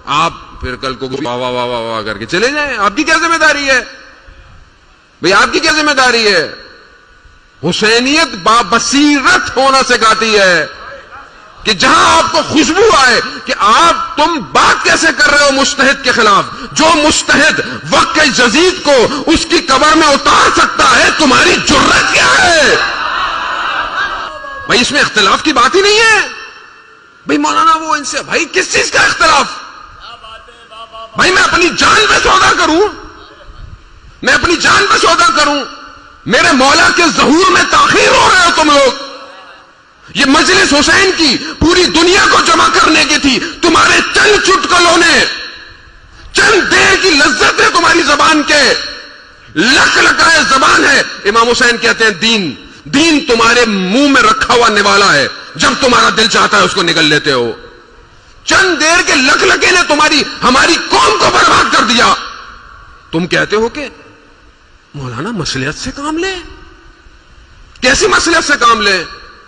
آپ پھر کل کو واہ واہ واہ واہ واہ کر کے چلے جائیں. آپ کی کیا ذمہ داری ہے بھئی؟ آپ کی کیا ذمہ داری ہے؟ حسینیت بابصیرت ہونا سکھاتی ہے کہ جہاں آپ کو خوشبو آئے کہ تم بات کیسے کر رہے ہو مجتہد کے خلاف. جو مجتہد وقت کے جزید کو اس کی قبر میں اتار سکتا ہے، تمہاری جرت کیا ہے بھائی؟ اس میں اختلاف کی بات ہی نہیں ہے بھائی. مولانا وہ ان سے، بھائی کس چیز کا اختلاف؟ بھائی میں اپنی جان پہ سودا کروں، میں اپنی جان پہ سودا کروں. میرے مولا کے ظہور میں تاخیر ہو رہے ہو تم لوگ. یہ مجلس حسین کی پوری دنیا کو جمع کرنے کی تھی. تمہارے چند چٹکلوں نے، چند دیر کی لذت ہے تمہاری زبان کے، لک لکائے زبان ہے. امام حسین کہتے ہیں دین تمہارے منہ میں رکھا ہوا نوالا ہے، جب تمہارا دل چاہتا ہے اس کو نگل لیتے ہو. چند دیر کے لک لکے نے ہماری قوم کو برباد کر دیا. تم کہتے ہو کہ مولانا مصلحت سے کام لے. کیسی مصلحت سے کام لے؟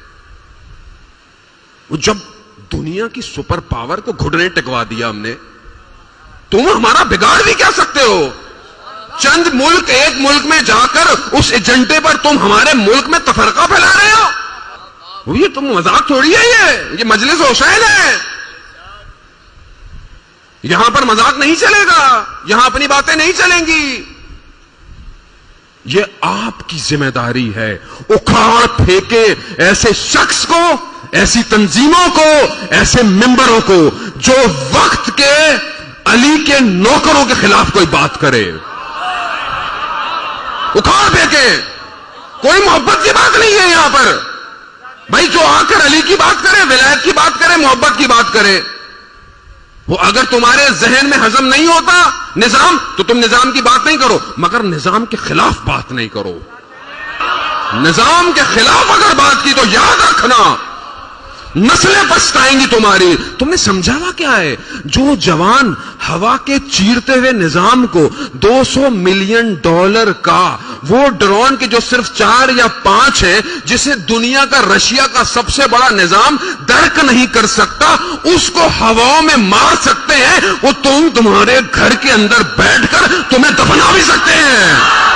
جب دنیا کی سپر پاور کو گھٹنے ٹکوا دیا ہم نے، تم ہمارا بگاڑ بھی کیا سکتے ہو؟ چند ملک، ایک ملک میں جا کر اس ایجنڈے پر تم ہمارے ملک میں تفرقہ پھیلا رہے ہو. یہ تم مذاق تھوڑی ہے، یہ مجلس حسین ہے. یہاں پر مذاق نہیں چلے گا، یہاں اپنی باتیں نہیں چلیں گی. یہ آپ کی ذمہ داری ہے. اکھاڑ پھینکے ایسے شخص کو، ایسی تنظیموں کو، ایسے ممبروں کو جو وقت کے علی کے نوکروں کے خلاف کوئی بات کرے. اکھاڑ پھینکے. کوئی محبت کی بات نہیں ہے یہاں پر بھائی. جو آ کر علی کی بات کرے، ولایت کی بات کرے، محبت کی بات کرے، وہ اگر تمہارے ذہن میں ہضم نہیں ہوتا نظام، تو تم نظام کی بات نہیں کرو، مگر نظام کے خلاف بات نہیں کرو. نظام کے خلاف اگر بات کی تو یاد رکھنا نسلیں پچھتائیں گی تمہاری. تم نے سمجھا ہوا کیا ہے؟ جو جوان ہوا کے چیرتے ہوئے نظام کو $200 ملین کا وہ ڈرون کے جو صرف 4 یا 5 ہیں، جسے دنیا کا رشیا کا سب سے بڑا نظام درک نہیں کر سکتا، اس کو ہواؤں میں مار سکتے ہیں، وہ تمہارے گھر کے اندر بیٹھ کر تمہیں دفنا بھی سکتے ہیں.